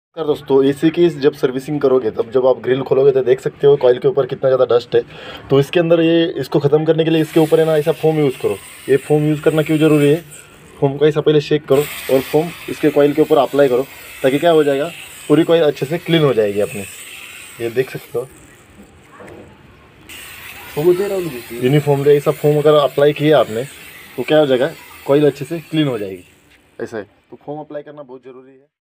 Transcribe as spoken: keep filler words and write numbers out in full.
नमस्कार दोस्तों, एसी की जब सर्विसिंग करोगे तब जब आप ग्रिल खोलोगे तो देख सकते हो कॉइल के ऊपर कितना ज़्यादा डस्ट है। तो इसके अंदर ये इसको ख़त्म करने के लिए इसके ऊपर है ना ऐसा फोम यूज़ करो। ये फोम यूज़ करना क्यों ज़रूरी है? फोम को ऐसा पहले शेक करो और फोम इसके कॉइल के ऊपर अप्लाई करो, ताकि क्या हो जाएगा, पूरी कॉइल अच्छे से क्लीन हो जाएगी अपने। ये देख सकते हो यूनिफॉर्म में ऐसा फोम अगर अप्लाई किया आपने तो क्या हो जाएगा, कॉइल अच्छे से क्लीन हो जाएगी। ऐसा है, तो फोम अप्लाई करना बहुत ज़रूरी है।